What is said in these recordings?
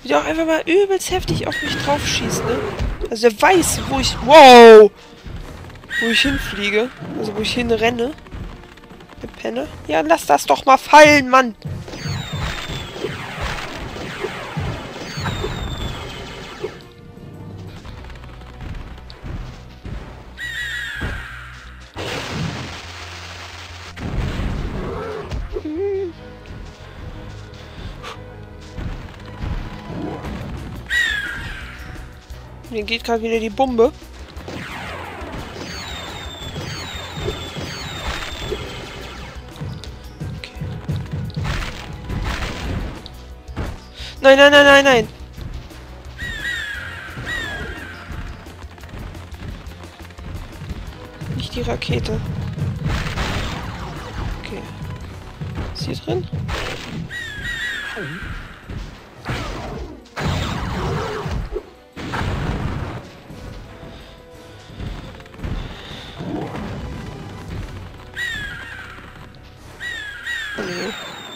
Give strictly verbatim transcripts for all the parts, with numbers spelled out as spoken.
Wie der auch einfach mal übelst heftig auf mich drauf schießt, ne? Also der weiß, wo ich... Wow! Wo ich hinfliege. Also wo ich hinrenne. Der Penner. Ja, lass das doch mal fallen, Mann! Mir geht gerade wieder die Bombe. Okay. Nein, nein, nein, nein, nein. Nicht die Rakete. Okay. Ist hier drin? Nee.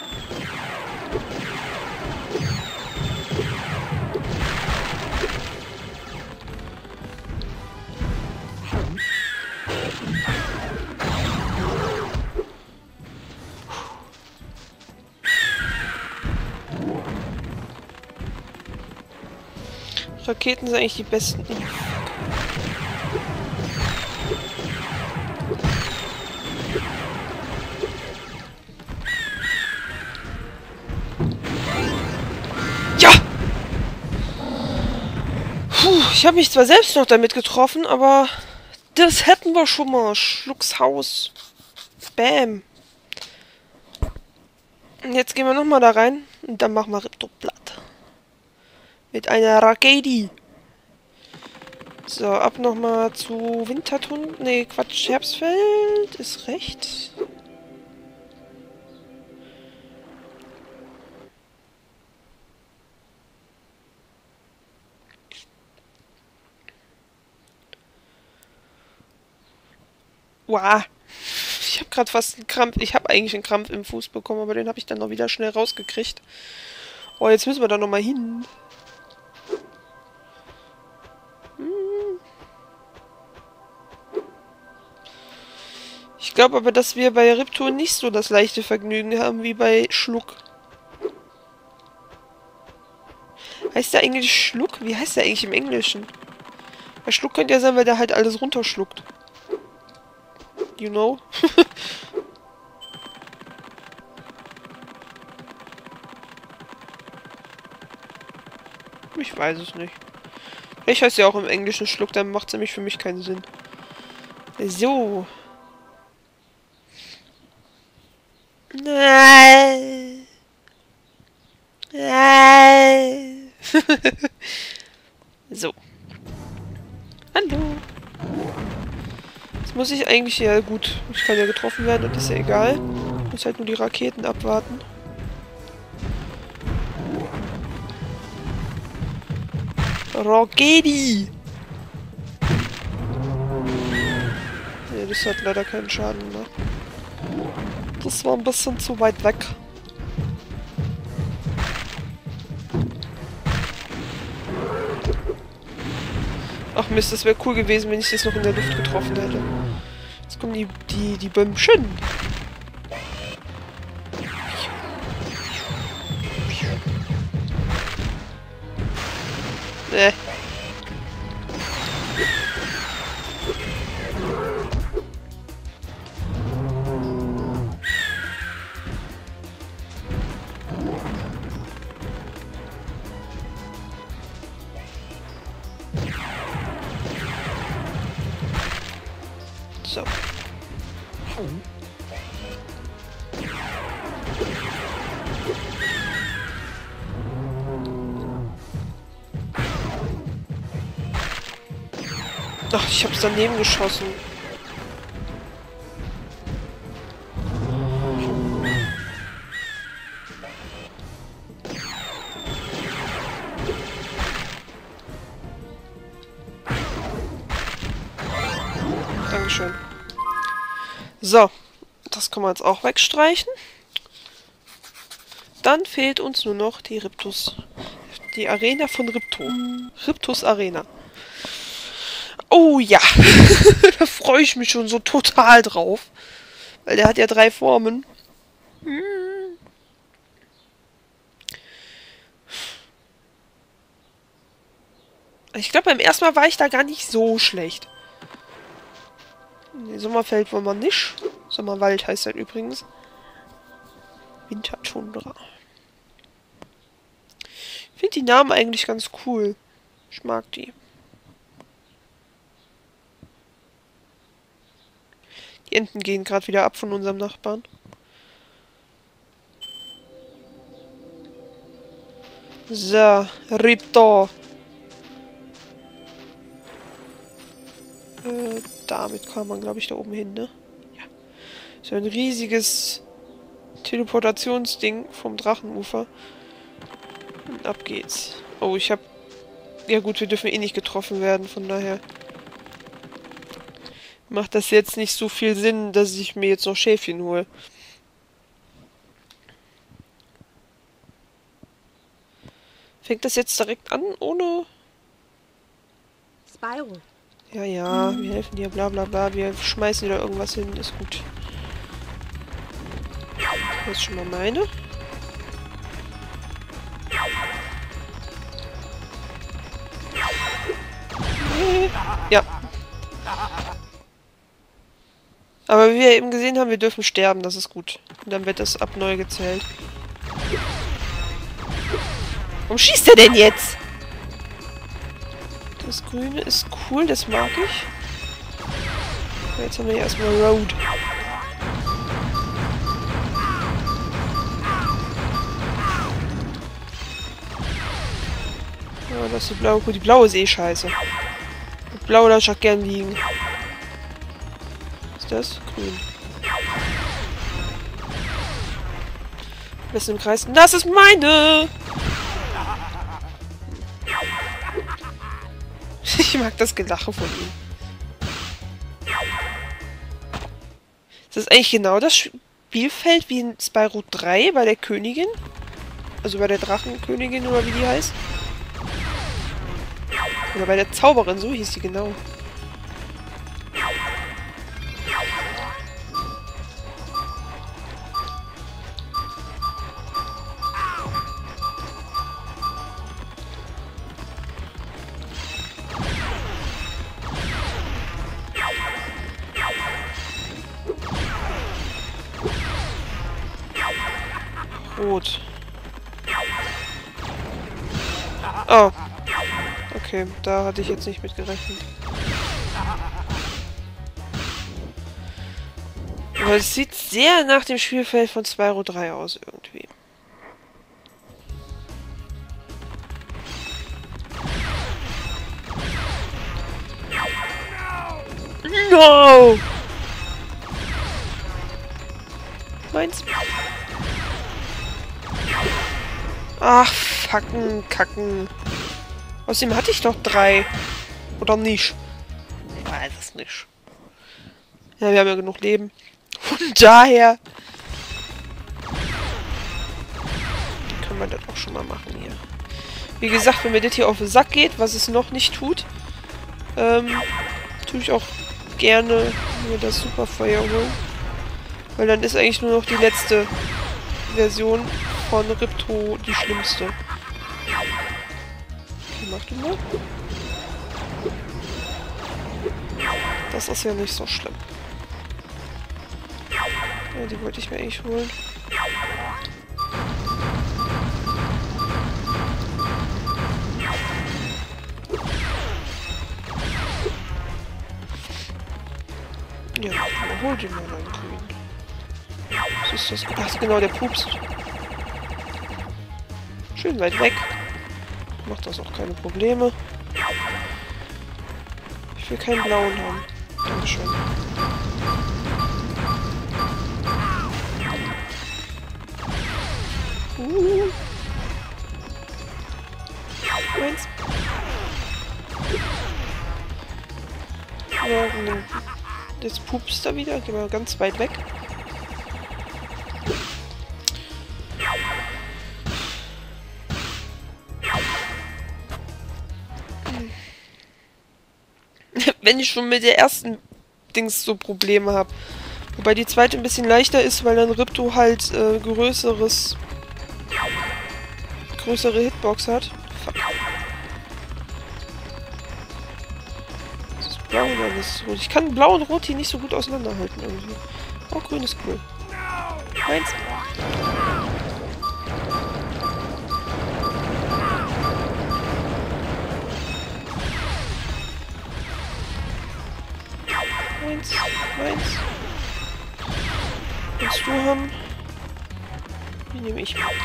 Raketen sind eigentlich die besten. Ja! Puh, ich habe mich zwar selbst noch damit getroffen, aber das hätten wir schon mal. Schlucks Haus. Bam. Und jetzt gehen wir nochmal da rein und dann machen wir Ripto platt. Mit einer Rakete. So, ab nochmal zu Winterthun. Ne, Quatsch, Herbstfeld ist recht. Wow. Ich habe gerade fast einen Krampf. Ich habe eigentlich einen Krampf im Fuß bekommen, aber den habe ich dann noch wieder schnell rausgekriegt. Oh, jetzt müssen wir da nochmal hin. Ich glaube aber, dass wir bei Ripto nicht so das leichte Vergnügen haben wie bei Schluck. Heißt der eigentlich Schluck? Wie heißt der eigentlich im Englischen? Bei Schluck könnte ja sein, weil der halt alles runterschluckt. You know? Ich weiß es nicht. Ich heiße ja auch im Englischen Schluck, dann macht es nämlich für mich keinen Sinn. So. Nein. Nein. So. Hallo. Jetzt muss ich eigentlich ja gut. Ich kann ja getroffen werden und ist ja egal. Ich muss halt nur die Raketen abwarten. Raketi! Ne, das hat leider keinen Schaden gemacht. Das war ein bisschen zu weit weg. Ach Mist, das wäre cool gewesen, wenn ich das noch in der Luft getroffen hätte. Jetzt kommen die, die, die Bömmchen. Ne. So. Ach, ich hab's daneben geschossen. Dankeschön. So, das können wir jetzt auch wegstreichen. Dann fehlt uns nur noch die Riptus. Die Arena von Ripto. Riptos Arena. Oh ja. Da freue ich mich schon so total drauf. Weil der hat ja drei Formen. Hm. Ich glaube, beim ersten Mal war ich da gar nicht so schlecht. Nee, Sommerfeld wollen wir nicht. Sommerwald heißt das übrigens. Wintertundra. Ich finde die Namen eigentlich ganz cool. Ich mag die. Die Enten gehen gerade wieder ab von unserem Nachbarn. So, Ripto. Äh, damit kam man, glaube ich, da oben hin, ne? Ja. So ein riesiges Teleportationsding vom Drachenufer. Und ab geht's. Oh, ich hab... Ja gut, wir dürfen eh nicht getroffen werden, von daher... Macht das jetzt nicht so viel Sinn, dass ich mir jetzt noch Schäfchen hole. Fängt das jetzt direkt an, ohne... Spyro. Ja, ja, wir helfen dir, bla bla bla. Wir schmeißen dir da irgendwas hin, ist gut. Das ist schon mal meine. Ja. Aber wie wir eben gesehen haben, wir dürfen sterben, das ist gut. Und dann wird das ab neu gezählt. Warum schießt er denn jetzt? Das Grüne ist cool, das mag ich. Jetzt haben wir hier erstmal Road. Ja, das ist die blaue. Die blaue ist eh scheiße. Die blaue lasse ich auch gern liegen. Was ist das? Grün. Bisschen im Kreis. Das ist meine! Ich mag das Gelache von ihm. Ist das eigentlich genau das Spielfeld wie in Spyro drei bei der Königin? Also bei der Drachenkönigin oder wie die heißt? Oder bei der Zauberin, so hieß die genau. Rot. Oh. Okay, da hatte ich jetzt nicht mit gerechnet. Aber es sieht sehr nach dem Spielfeld von Spyro drei aus, irgendwie. No! Meins. Ach, fucken, kacken. Außerdem hatte ich doch drei. Oder nicht? Ich weiß es nicht. Ja, wir haben ja genug Leben. Von daher... können wir das auch schon mal machen hier. Wie gesagt, wenn mir das hier auf den Sack geht, was es noch nicht tut, ähm, tue ich auch gerne mir das Superfeuer holen. Weil dann ist eigentlich nur noch die letzte Version von Ripto die schlimmste. Okay, mach du mal. Das ist ja nicht so schlimm. Ja, die wollte ich mir eigentlich holen. Ja, dann hol den mal dann grün. Was ist das? Ach, genau, der Pups. Schön weit weg. Macht das auch keine Probleme. Ich will keinen blauen haben. Dankeschön. Uh. Eins. Ja, jetzt Pups da wieder. Gehen wir ganz weit weg. wenn ich schon mit der ersten Dings so Probleme habe. Wobei die zweite ein bisschen leichter ist, weil dann Ripto halt äh, größeres... größere Hitbox hat. Fuck. Das ist blau oder das ist rot? Ich kann blau und rot hier nicht so gut auseinanderhalten irgendwie. Oh, grün ist cool. Meins. Meins. Meins. Willst du haben? Die nehme ich mit.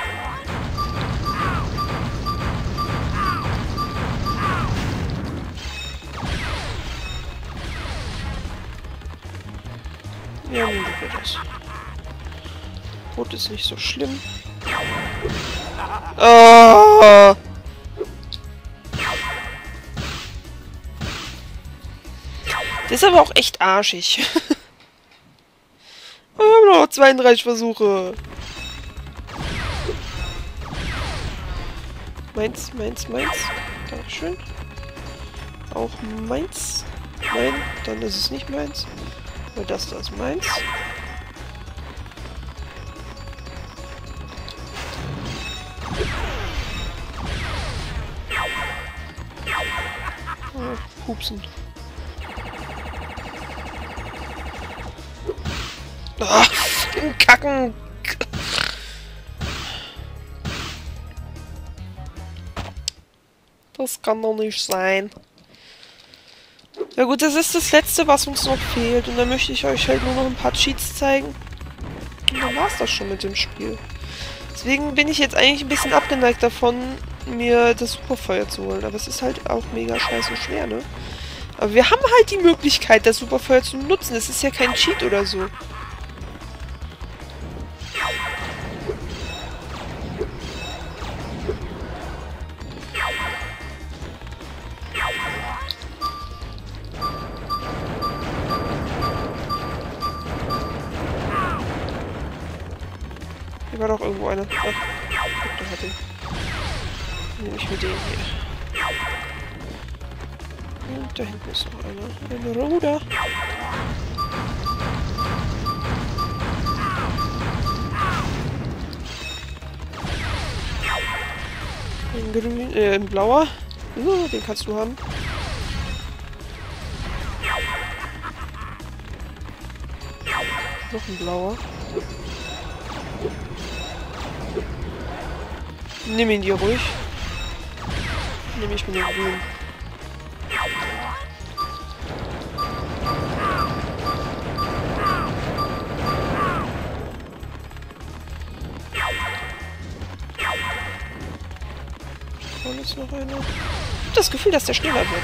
Ja, nehmen wir das. Rot ist nicht so schlimm. Oh! Das ist aber auch echt arschig. Wir haben noch zweiunddreißig Versuche. Meins, meins, meins. Dankeschön. Auch meins. Nein, dann ist es nicht meins. Weil das da ist meins. Oh, hupsen. Ach, Kacken. Das kann doch nicht sein. Ja gut, das ist das Letzte, was uns noch fehlt. Und dann möchte ich euch halt nur noch ein paar Cheats zeigen. Und dann war's das schon mit dem Spiel. Deswegen bin ich jetzt eigentlich ein bisschen abgeneigt davon, mir das Superfeuer zu holen. Aber es ist halt auch mega scheiße schwer, ne? Aber wir haben halt die Möglichkeit, das Superfeuer zu nutzen. Es ist ja kein Cheat oder so. Hier war doch irgendwo einer. Ach, da hat ihn. Nehme ich mir den hier. Und da hinten ist noch einer. Ein Ruder. Ein grün, äh, ein blauer. Uh, den kannst du haben. Noch ein blauer. Nimm ihn dir ruhig. Nimm ich mir den grünen. Vorne ist noch einer. Ich hab das Gefühl, dass der schneller wird.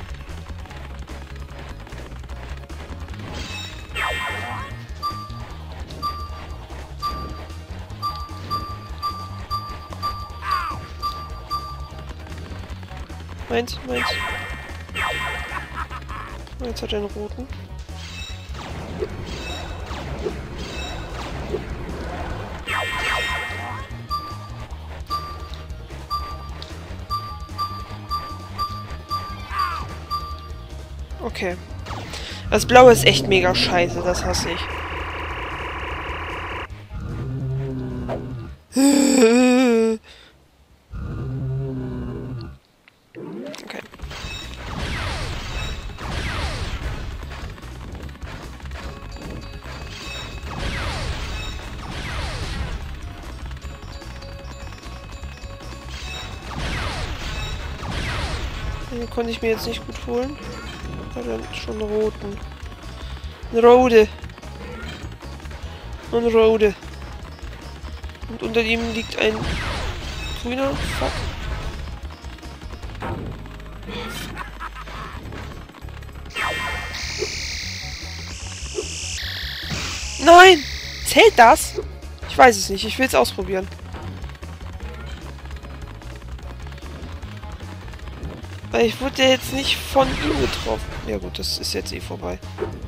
Meins, meins. Jetzt hat er einen roten. Okay. Das Blaue ist echt mega scheiße, das hasse ich. Okay. Den konnte ich mir jetzt nicht gut holen. Aber dann schon einen roten. Ein Rode. Ein Rode. Und unter ihm liegt ein grüner. Fuck. Nein! Zählt das? Ich weiß es nicht. Ich will es ausprobieren. Weil ich wurde jetzt nicht von ihm getroffen. Ja gut, das ist jetzt eh vorbei.